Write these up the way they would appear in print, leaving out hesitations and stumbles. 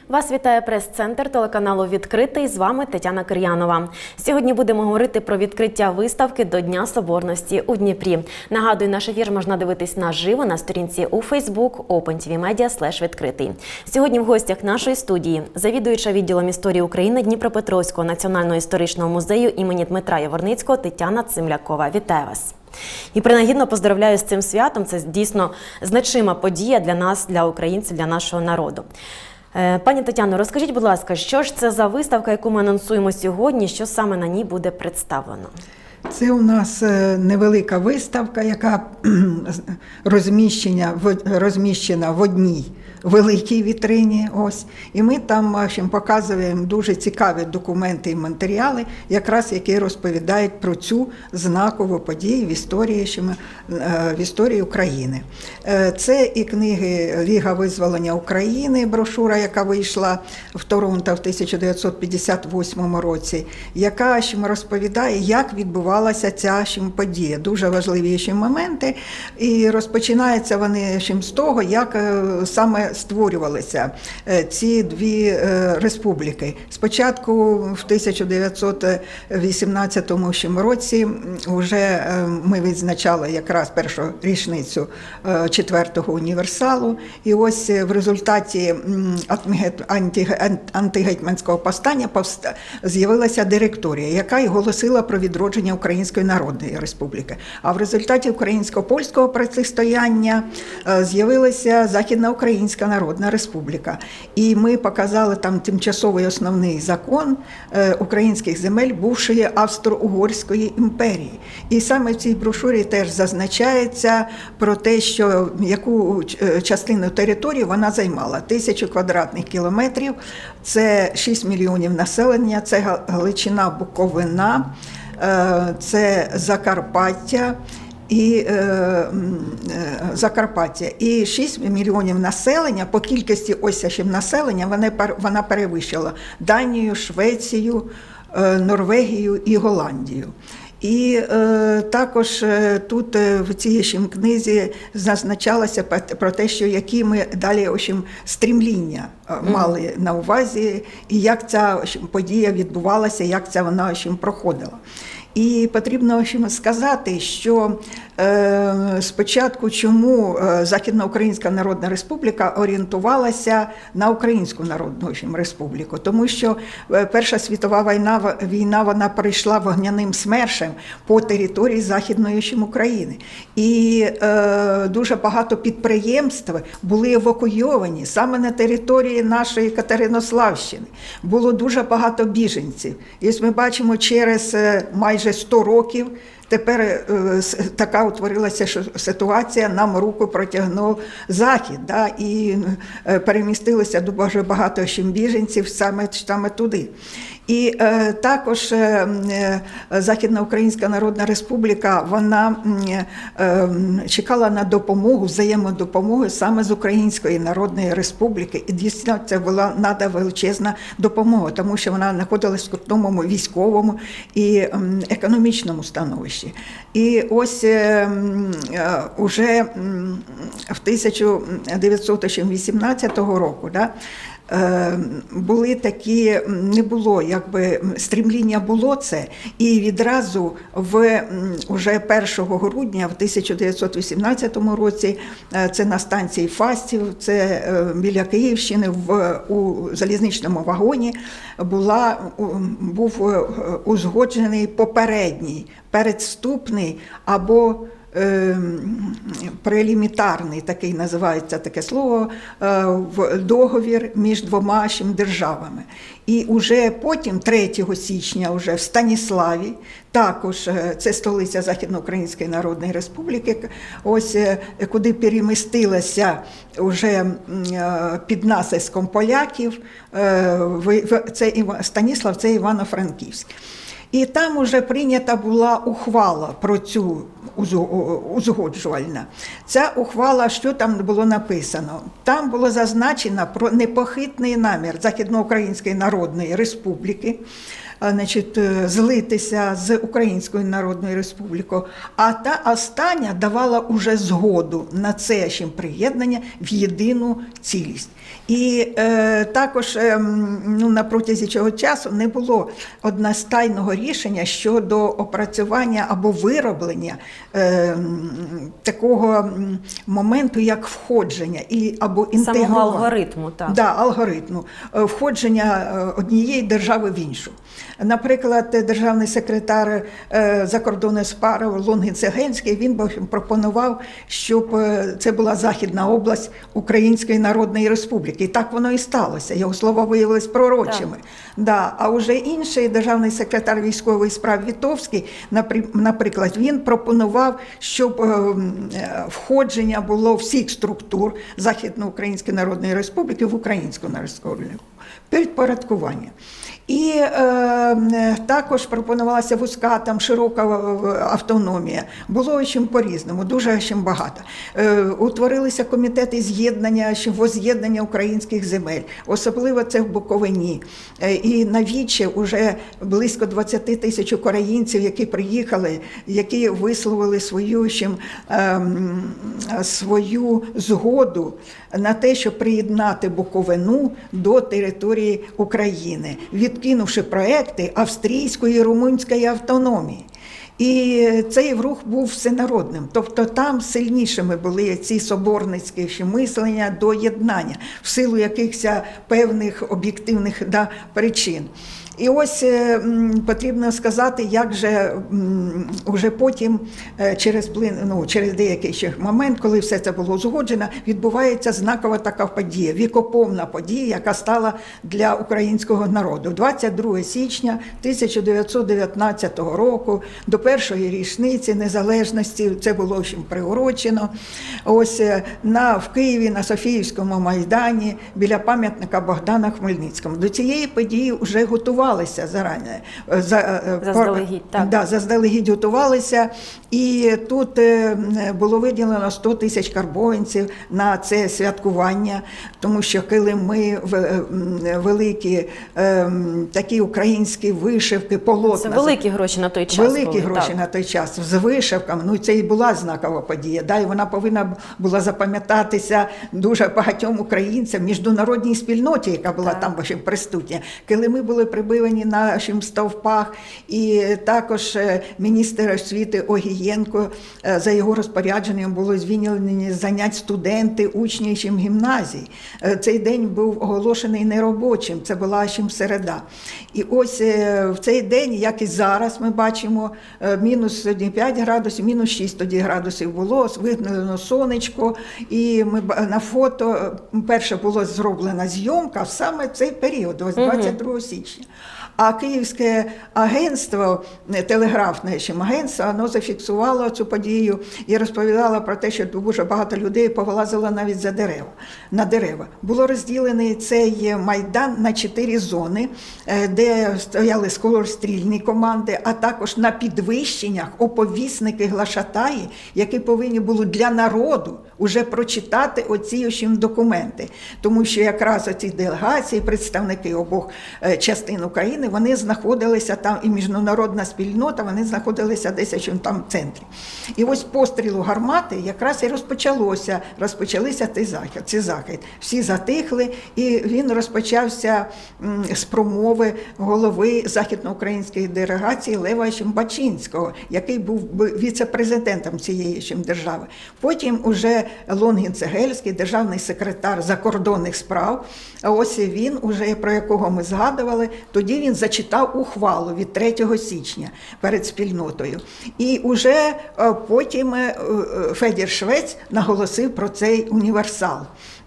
Вас вітає прес-центр телеканалу «Відкритий». З вами Тетяна Кир'янова. Сьогодні будемо говорити про відкриття виставки до Дня Соборності у Дніпрі. Нагадую, наш ефір можна дивитись наживо на сторінці у Facebook opentvmedia/відкритий. Сьогодні в гостях нашої студії завідуюча відділом історії України Дніпропетровського національного історичного музею імені Дмитра Яворницького Тетяна Цимлякова. Вітаю вас! І принагідно поздравляю з цим святом. Це дійсно значима подія для нас, для українців, для нашого народу. Пані Тетяно, розкажіть, будь ласка, що ж це за виставка, яку ми анонсуємо сьогодні, що саме на ній буде представлено? Це у нас невелика виставка, яка розміщена в одній великій вітрині. Ось. І ми там показуємо дуже цікаві документи і матеріали, якраз які розповідають про цю знакову подію в історії України. Це і книги «Ліга визволення України», брошура, яка вийшла в Торонто в 1958 році, яка розповідає, як відбувалася ця подія. Дуже важливі моменти. І розпочинаються вони з того, як саме створювалися ці дві республіки. Спочатку в 1918 році вже ми відзначали якраз першу річницю 4-го універсалу. І ось в результаті антигетьманського повстання з'явилася директорія, яка й оголосила про відродження Української Народної Республіки. А в результаті українсько-польського протистояння з'явилася Західноукраїнська Народна Республіка. І ми показали там тимчасовий основний закон українських земель бувшої Австро-Угорської імперії. І саме в цій брошурі теж зазначається про те, що яку частину території вона займала. 1000 квадратних кілометрів, це 6 мільйонів населення, це Галичина, Буковина, це Закарпаття і 6 мільйонів населення, по кількості населення вона перевищила Данію, Швецію, Норвегію і Голландію. І також тут в цій книзі зазначалося про те, що які ми далі стрімління мали на увазі, і як ця подія відбувалася, як ця вона проходила. І потрібно сказати, що спочатку чому Західноукраїнська Народна Республіка орієнтувалася на Українську Народну Республіку. Тому що Перша світова війна вона пройшла вогняним смершем по території Західної України. І дуже багато підприємств були евакуйовані саме на території нашої Катеринославщини. Було дуже багато біженців. І ось ми бачимо, через майже 100 років тепер така утворилася ситуація, нам руку протягнув Захід, і перемістилося дуже багато біженців саме туди. І також Західноукраїнська Народна Республіка, вона чекала на допомогу, взаємодопомогу саме з Української Народної Республіки. І дійсно це була величезна допомога, тому що вона знаходилась в скрутному військовому і економічному становищі. І ось уже в 1918 року, були такі, не було, стрімління було це, і відразу уже 1 грудня в 1918 році, це на станції Фастів, це біля Київщини, у залізничному вагоні був узгоджений попередній, передступний або прелімітарний, такий називається таке слово, в договір між двома державами. І уже потім, 3 січня, уже в Станіславі, також це столиця Західноукраїнської Народної Республіки, ось куди перемістилася вже під натиском поляків, Станіслав – це Івано-Франківськ. І там уже прийнята була ухвала про цю узгоджувальна. Ця ухвала, що там було написано? Там було зазначено про непохитний намір Західноукраїнської Народної Республіки значить, злитися з Українською Народною Республікою, а та остання давала уже згоду на це приєднання в єдину цілість. І також на протязі цього часу не було одностайного рішення щодо опрацювання або вироблення такого моменту, як входження або інтегрування. Самого алгоритму, так. Да, алгоритму входження однієї держави в іншу. Наприклад, державний секретар закордонних справ Лонгін-Цегельський, він пропонував, щоб це була Західна область Української Народної Республіки. І так воно і сталося. Його слова виявилися пророчими. Да. А вже інший державний секретар військових справ Вітовський, наприклад, він пропонував, щоб входження було всіх структур Західноукраїнської Народної Республіки в Українську Республіку. Підпорядкування. І також пропонувалася вузька, широка автономія. Було чим по-різному, дуже чим багато. Утворилися комітети воз'єднання українських земель, особливо це в Буковині. І на Віче вже близько 20 тисяч українців, які приїхали, які висловили свою згоду на те, щоб приєднати Буковину до території України, відкинувши проекти австрійської і румунської автономії. І цей рух був всенародним, тобто там сильнішими були ці соборницькі мислення до єднання, в силу якихось певних об'єктивних причин. І ось потрібно сказати, як же вже потім, через деякий момент, коли все це було узгоджено, відбувається знакова така подія, вікоповна подія, яка стала для українського народу. 22 січня 1919 року, до першої річниці незалежності, це було приурочено, ось в Києві на Софіївському майдані біля пам'ятника Богдана Хмельницькому. До цієї події вже готувалися зарані. Заздалегідь, так. Да, заздалегідь готувалися. І тут було виділено 100 тисяч карбованців на це святкування, тому що килими великі, такі українські вишивки, полотна. Це великі гроші на той час. Великі гроші на той час, з вишивками. Це і була знакова подія. Да, і вона повинна була запам'ятатися дуже багатьом українцям, міжнародній спільноті, яка була там присутня. Килими були прибивані на стовпах, і також міністр освіти Огієнко, за його розпорядженням було звільнені з занять студенти, учні гімназій. Цей день був оголошений неробочим, це була середа. І ось в цей день, як і зараз ми бачимо, мінус 5 градусів, мінус 6 тоді градусів було, видно сонечко, і на фото перше було зроблена зйомка саме в цей період, ось 22 січня. А Київське агентство, телеграфне агентство, воно зафіксувало цю подію і розповідало про те, що дуже багато людей повилазило навіть на дерева. Було розділений цей майдан на 4 зони, де стояли скорострільні команди, а також на підвищеннях оповісники глашатаї, які повинні були для народу уже прочитати оці документи. Тому що якраз оці делегації, представники обох частин України, вони знаходилися там, і міжнародна спільнота, вони знаходилися десь там в центрі. І ось пострілу гармати якраз і розпочалися ці захід. Всі затихли, і він розпочався з промови голови західноукраїнської делегації Лева Бачинського, який був віце-президентом цієї держави. Потім уже Лонгін-Цегельський, державний секретар закордонних справ, ось він, уже про якого ми згадували, тоді він зачитав ухвалу від 3 січня перед спільнотою. І вже потім Федір Швець наголосив про цей універсал.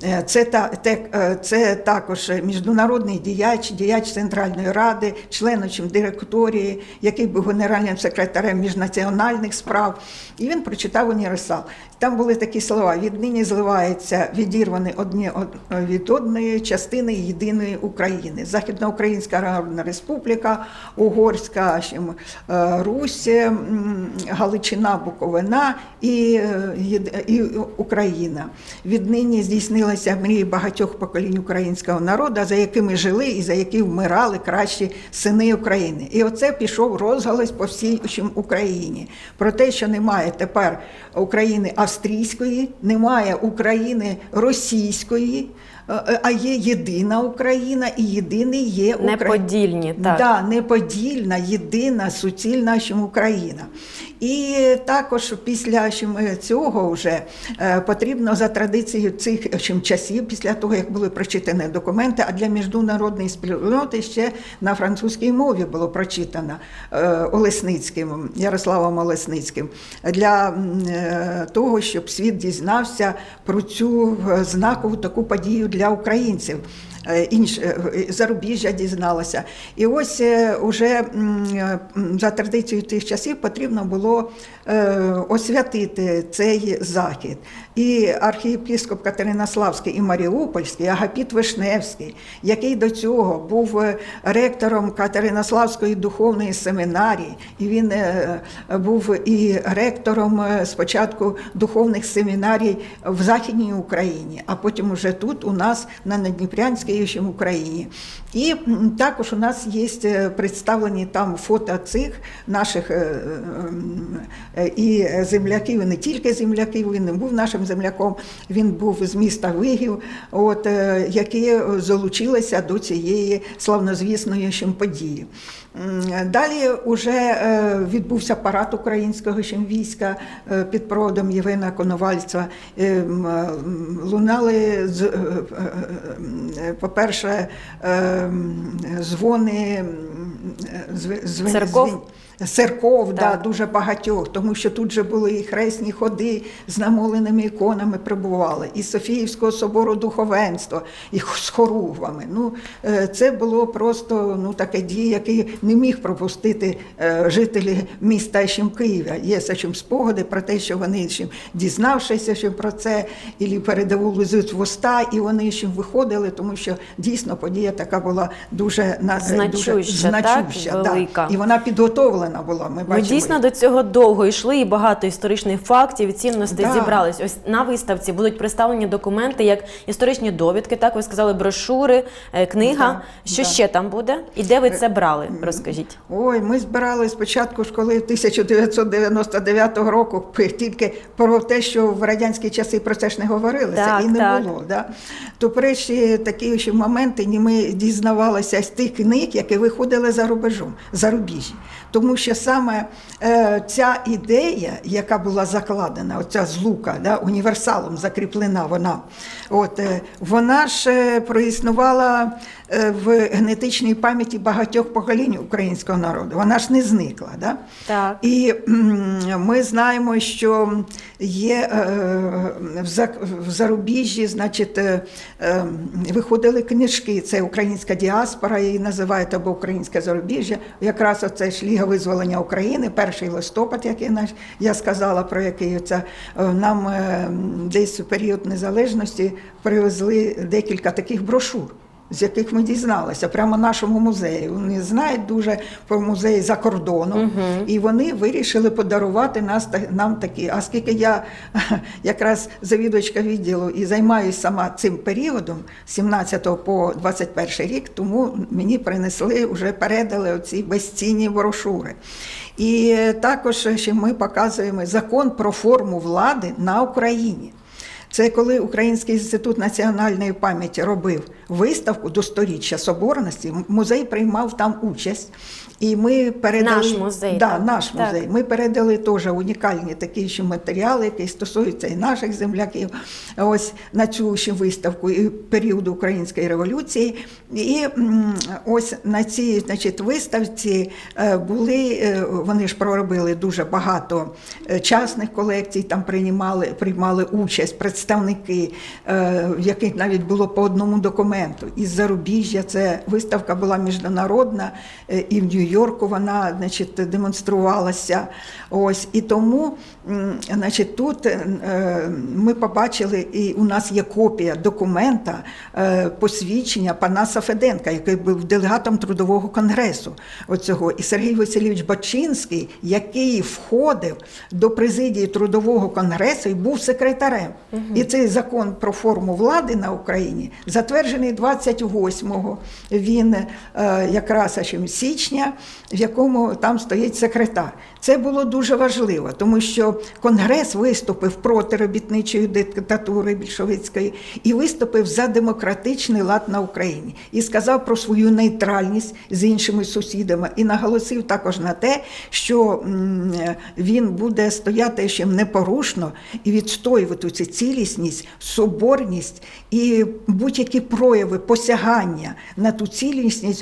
Це також міжнародний діяч Центральної Ради, член директорії, який був генеральним секретарем міжнаціональних справ. І він прочитав універсал. Там були такі слова: віднині зливаються відірвані одні від одної частини єдиної України. Західноукраїнська Народна Республіка, Угорська Русь, Галичина, Буковина і Україна. Віднині здійснили здійснилися мрії багатьох поколінь українського народу, за якими жили і за які вмирали кращі сини України. І оце пішов розголос по всій Україні. Про те, що немає тепер України австрійської, немає України російської, а є єдина Україна і єдиний є Україна. Неподільні, так. Да, неподільна, єдина, суцільна Україна. І також після цього вже потрібно за традицією цих часів, після того, як були прочитані документи, а для міжнародної спільноти ще на французькій мові було прочитано Олесницьким, Ярославом Олесницьким, для того, щоб світ дізнався про цю знакову таку подію для українців. Зарубіжжя дізналося. І ось уже за традицією тих часів потрібно було освятити цей захід. І архієпископ Катеринославський і Маріупольський, Агапіт Вишневський, який до цього був ректором Катеринославської духовної семінарії, і він був і ректором спочатку духовних семінарій в Західній Україні, а потім уже тут у нас на Надніпрянській в Україні. І також у нас є представлені там фото цих наших і земляків, і не тільки земляків, він не був нашим земляком, він був з міста Вигів, які залучилися до цієї славнозвісної події. Далі вже відбувся парад українського війська під проводом Євгена Коновальця. Лунали, по-перше, дзвони церков, да, дуже багатьох, тому що тут же були і хресні ходи з намоленими іконами прибували, і Софіївського собору духовенства, і з хоругвами. Це було просто таке дія, яке не міг пропустити жителі міста Києва. Є спогади про те, що вони, дізнавшися про це, і передавали з вуста, і вони виходили, тому що дійсно подія така була дуже значуща, велика. І вона підготовлена була. Ми дійсно до цього довго йшли, і багато історичних фактів і цінностей зібрались. Ось на виставці будуть представлені документи, як історичні довідки, так ви сказали, брошури, книга. Що ще там буде? І де ви це брали? Розкажіть. Ой, ми збирали спочатку школи 1999 року, тільки про те, що в радянські часи про це ж не говорилося, і не було. Да? То перші такі моменти ми дізнавалися з тих книг, які виходили за рубежом, за рубіжжя. Тому що саме ця ідея, яка була закладена, оця злука, універсалом закріплена вона ж проіснувала в генетичній пам'яті багатьох поколінь українського народу. Вона ж не зникла. Так. І ми знаємо, що є в зарубіжжі, виходили книжки, це українська діаспора, її називають, або українське зарубіжжя. Якраз оце ж Ліга визволення України, 1 листопад, який я сказала, про який нам десь у період незалежності привезли декілька таких брошур, з яких ми дізналися, прямо нашому музею. Вони знають дуже про музей за кордоном, і вони вирішили подарувати нам такі. А скільки я якраз завідувачка відділу і займаюся сама цим періодом, з 17 по 21 рік, тому мені принесли, вже передали оці безцінні брошури. І також ще ми показуємо закон про форму влади на Україні. Це коли Український інститут національної пам'яті робив виставку до 100-річчя Соборності, музей приймав там участь. І ми передали, наш музей. Наш музей. Ми передали теж унікальні такі матеріали, які стосуються і наших земляків, на цю виставку і періоду Української революції. І ось на цій виставці вони ж проробили дуже багато частних колекцій, там приймали участь представники, в яких навіть було по одному документу асортименту із зарубіжжя. Це виставка була міжнародна, і в Нью-Йорку вона, значить, демонструвалася. Ось. І тому, значить, тут ми побачили, і у нас є копія документа, посвідчення Панаса Феденка, який був делегатом Трудового конгресу оцього. І Сергій Васильович Бачинський, який входив до президії Трудового конгресу і був секретарем. І цей закон про форму влади на Україні затверджений 28-го, він якраз січня, в якому там стоїть секретар. Це було дуже важливо, тому що Конгрес виступив проти робітничої диктатури більшовицької і виступив за демократичний лад на Україні. І сказав про свою нейтральність з іншими сусідами. І наголосив також на те, що він буде стояти ще непорушно і відстоювати цю цілісність, соборність і будь-які прояви посягання на ту цілісність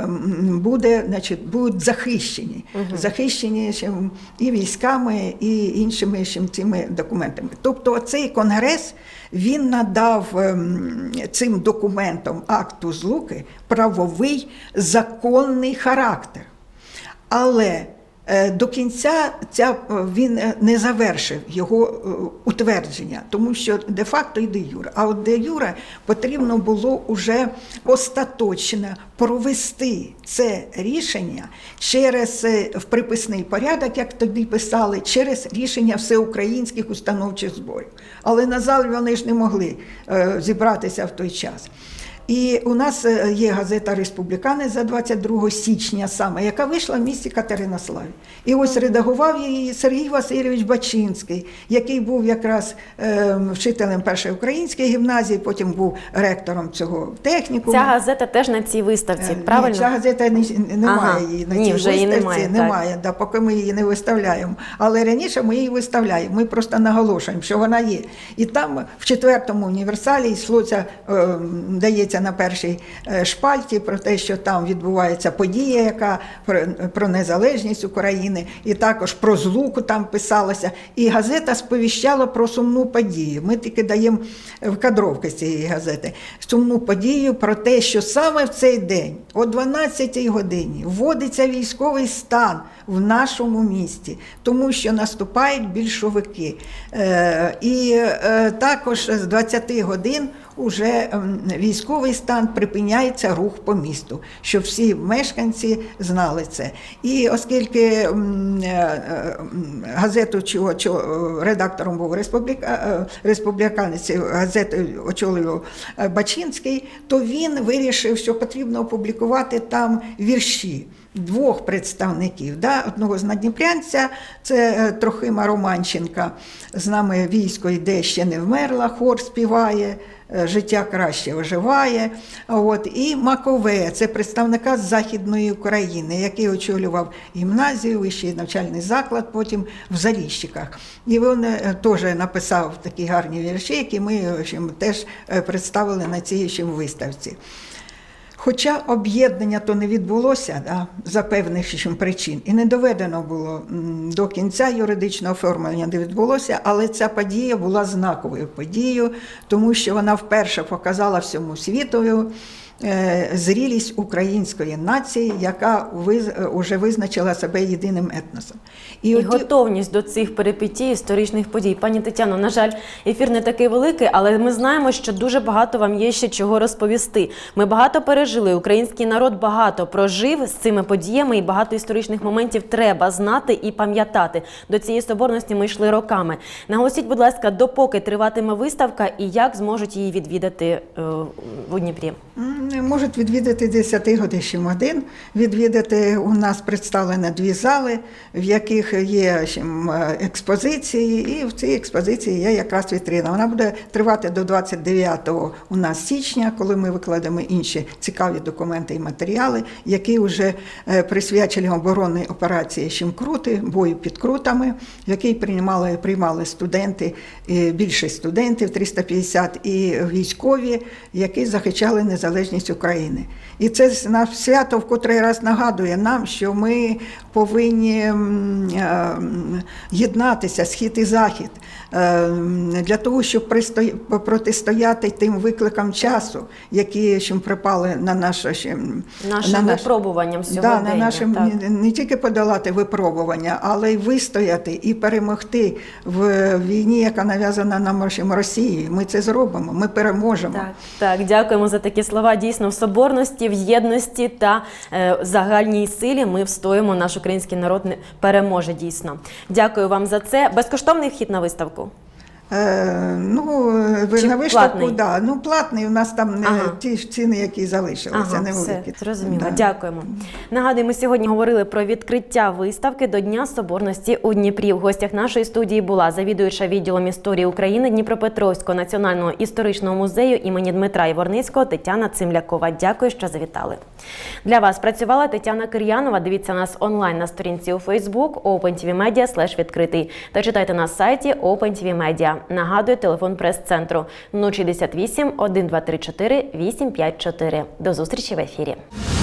будуть захищені. Захищені і військами, і іншими цими документами. Тобто цей конгрес, він надав цим документам акту Злуки правовий, законний характер. Але до кінця він не завершив його утвердження, тому що де-факто і де-юре. А от де-юре потрібно було уже остаточно провести це рішення через в приписний порядок, як тоді писали, через рішення всеукраїнських установчих зборів. Але, на жаль, вони ж не могли зібратися в той час. І у нас є газета «Республіканець» за 22 січня саме, яка вийшла в місті Катеринославі. І ось редагував її Сергій Васильович Бачинський, який був якраз вчителем першої української гімназії, потім був ректором цього технікуму. Ця газета теж на цій виставці, правильно? Ні, ця газета немає її на цій виставці, немає, поки ми її не виставляємо. Але раніше ми її виставляємо, ми просто наголошуємо, що вона є. І там в 4-му універсалі йшлося, дається на першій шпальті про те, що там відбувається подія, яка про незалежність України, і також про злуку там писалося. І газета сповіщала про сумну подію. Ми тільки даємо вкадровки з цієї газети. Сумну подію про те, що саме в цей день, о 12-й годині, вводиться військовий стан в нашому місті, тому що наступають більшовики. І також з 20 годин уже військовий стан, припиняється рух по місту, щоб всі мешканці знали це. І оскільки газету, редактором був республіканець, газету очолював Бачинський, то він вирішив, що потрібно опублікувати там вірші двох представників. Одного з надніпрянця, це Трохима Романченка, «З нами військо йде, ще не вмерла», хор співає, «Життя краще оживає». І Макове, це представника з Західної України, який очолював гімназію, вищий навчальний заклад, потім в Заліщиках. І він теж написав такі гарні вірші, які ми теж представили на цій виставці. Хоча об'єднання то не відбулося за певних причин, і не доведено було до кінця юридичного оформлення, не відбулося, але ця подія була знаковою подією, тому що вона вперше показала всьому світові зрілість української нації, яка вже визначила себе єдиним етносом. І готовність до цих перипетій, історичних подій. Пані Тетяно, на жаль, ефір не такий великий, але ми знаємо, що дуже багато вам є ще чого розповісти. Ми багато пережили, український народ багато прожив з цими подіями, і багато історичних моментів треба знати і пам'ятати. До цієї соборності ми йшли роками. Наголосіть, будь ласка, допоки триватиме виставка і як зможуть її відвідати у Дніпрі? Можуть відвідати 10 годин. Відвідати, у нас представлено 2 зали, в яких є експозиції, і в цій експозиції є якраз вітрина. Вона буде тривати до 29 у нас січня, коли ми викладемо інші цікаві документи і матеріали, які вже присвячені оборонній операції Шимкрути, бою під Крутами, в якій приймали студенти, більше студентів, 350, і військові, які захищали незалежність України. І це свято в котрий раз нагадує нам, що ми повинні єднатися, схід і захід, Для того, щоб протистояти тим викликам часу, які ще припали на наше Нашим випробуванням сьогодення. Да, на нашим, не тільки подолати випробування, але й вистояти і перемогти в війні, яка нав'язана нам Росією. Ми це зробимо, ми переможемо. Так, дякуємо за такі слова. Дійсно, в соборності, в єдності та загальній силі ми встоїмо, наш український народ переможе дійсно. Дякую вам за це. Безкоштовний вхід на виставку? На виставку, да. Платний, у нас там ті ціни, які залишилися, невеликі. Все, зрозуміло. Да. Дякуємо. Нагадую, ми сьогодні говорили про відкриття виставки до Дня Соборності у Дніпрі. В гостях нашої студії була завідуюча відділом історії України Дніпропетровського національного історичного музею імені Дмитра Яворницького Тетяна Цимлякова. Дякую, що завітали. Для вас працювала Тетяна Кир'янова. Дивіться нас онлайн на сторінці у Facebook opentvmedia/відкритий та читайте на сайті OpenTV Нагадую, телефон прес-центру 068 1234 854. До зустрічі в ефірі.